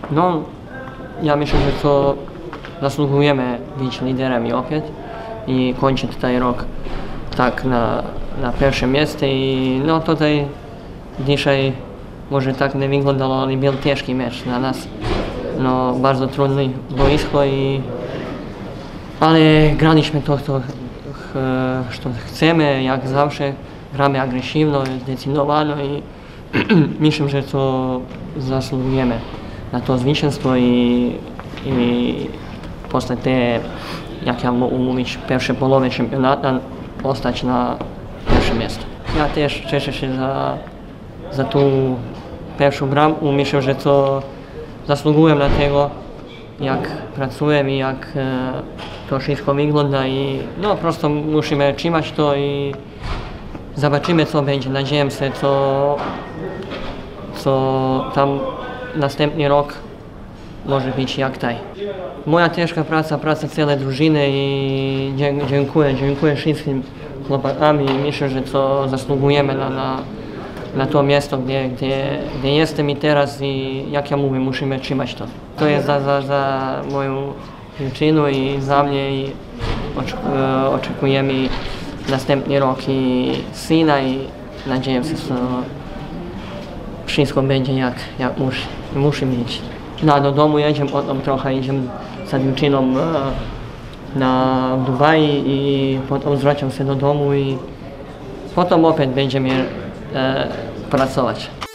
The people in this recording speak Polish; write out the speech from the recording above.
No, ja myślę, że to zasługujemy być liderami opět i kończyć ten rok tak na pierwsze miejsce i no tutaj dzisiaj może tak nie wyglądało, ale był ciężki mecz dla nas. No, bardzo trudny boisko ale graliśmy to, co chcemy, jak zawsze. Gramy agresywno, zdecydowanie i myślę, że to zasługujemy na to zwycięstwo i после te, jak ja mogę mówić, pierwsze połowy czempionatu postać na pierwsze miejsce. Ja też cieszę się za tą pierwszą bramkę. Myślę, że to zasługuję na tego, jak pracuję i jak to wszystko wygląda i no prosto musimy trzymać to i zobaczymy co będzie. Nadzieję się, co tam następny rok może być jak taj. Moja ciężka praca całej drużyny i dziękuję wszystkim chłopakom i myślę, że to zasługujemy na to miejsce, gdzie jestem i teraz i jak ja mówię, musimy trzymać to. To jest za moją dziewczynę i za mnie i oczekujemy następny rok i syna i nadzieję się, że wszystko będzie jak musi mieć. No, do domu jedziemy, potem trochę idziemy z dziewczyną na Dubaj i potem zwracam się do domu i potem opět będziemy pracować.